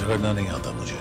झगड़ना नहीं आता मुझे,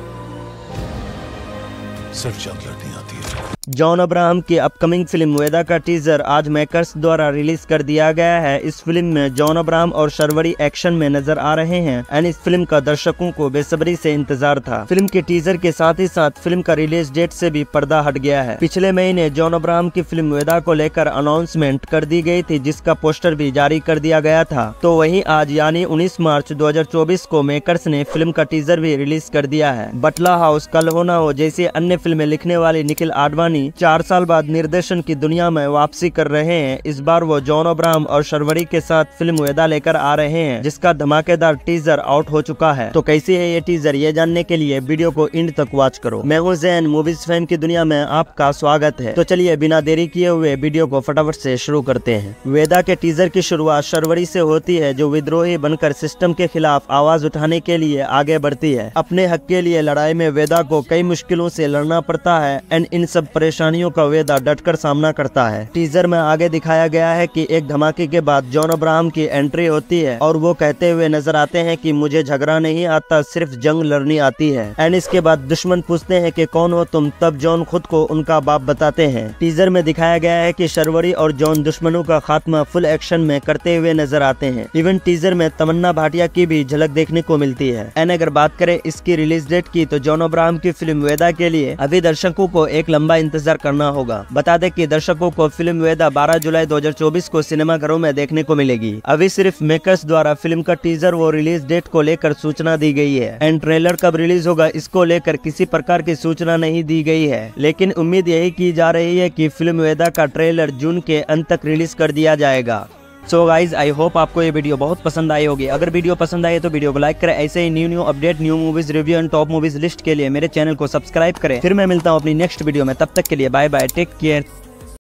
सिर्फ जंग लड़नी आती है। जॉन अब्राहम की अपकमिंग फिल्म वेदा का टीजर आज मेकर्स द्वारा रिलीज कर दिया गया है। इस फिल्म में जॉन अब्राहम और शर्वरी एक्शन में नजर आ रहे हैं एंड इस फिल्म का दर्शकों को बेसब्री से इंतजार था। फिल्म के टीजर के साथ ही साथ फिल्म का रिलीज डेट से भी पर्दा हट गया है। पिछले महीने जॉन अब्राहम की फिल्म वेदा को लेकर अनाउंसमेंट कर दी गई थी, जिसका पोस्टर भी जारी कर दिया गया था। तो वहीं आज यानी 19 मार्च 2024 को मेकर्स ने फिल्म का टीजर भी रिलीज कर दिया है। बटला हाउस, कल हो ना हो जैसी अन्य फिल्में लिखने वाली निखिल आडवाणी 4 साल बाद निर्देशन की दुनिया में वापसी कर रहे हैं। इस बार वो जॉन अब्राहम और शर्वरी के साथ फिल्म वेदा लेकर आ रहे हैं, जिसका धमाकेदार टीजर आउट हो चुका है। तो कैसी है ये टीजर, ये जानने के लिए वीडियो को एंड तक वॉच करो। मैं हूं जैन, मूवीज फैम की दुनिया में आपका स्वागत है। तो चलिए बिना देरी किए हुए वीडियो को फटाफट से शुरू करते हैं। वेदा के टीजर की शुरुआत शर्वरी से होती है, जो विद्रोही बनकर सिस्टम के खिलाफ आवाज उठाने के लिए आगे बढ़ती है। अपने हक के लिए लड़ाई में वेदा को कई मुश्किलों से लड़ना पड़ता है एंड इन सब परेशानियों का वेदा डटकर सामना करता है। टीजर में आगे दिखाया गया है कि एक धमाके के बाद जॉन अब्राहम की एंट्री होती है और वो कहते हुए नजर आते हैं कि मुझे झगड़ा नहीं आता, सिर्फ जंग लड़नी आती है। एंड इसके बाद दुश्मन पूछते हैं कि कौन हो तुम, तब जॉन खुद को उनका बाप बताते हैं। टीजर में दिखाया गया है कि शर्वरी और जॉन दुश्मनों का खात्मा फुल एक्शन में करते हुए नजर आते हैं। इवन टीजर में तमन्ना भाटिया की भी झलक देखने को मिलती है। एंड अगर बात करें इसकी रिलीज डेट की, तो जॉन अब्राहम की फिल्म वेदा के लिए अभी दर्शकों को एक लंबा इंतजार करना होगा। बता दें कि दर्शकों को फिल्म वेदा 12 जुलाई 2024 को सिनेमाघरों में देखने को मिलेगी। अभी सिर्फ मेकर्स द्वारा फिल्म का टीजर व रिलीज डेट को लेकर सूचना दी गई है एंड ट्रेलर कब रिलीज होगा इसको लेकर किसी प्रकार की सूचना नहीं दी गई है। लेकिन उम्मीद यही की जा रही है कि फिल्म वेदा का ट्रेलर जून के अंत तक रिलीज कर दिया जाएगा। सो गाइज, आई होप आपको ये वीडियो बहुत पसंद आई होगी। अगर वीडियो पसंद आई तो वीडियो को लाइक करें। ऐसे ही new update, new movies review and top movies list के लिए मेरे चैनल को सब्सक्राइब करें। फिर मैं मिलता हूँ अपनी नेक्स्ट वीडियो में, तब तक के लिए बाय बाय, टेक केयर।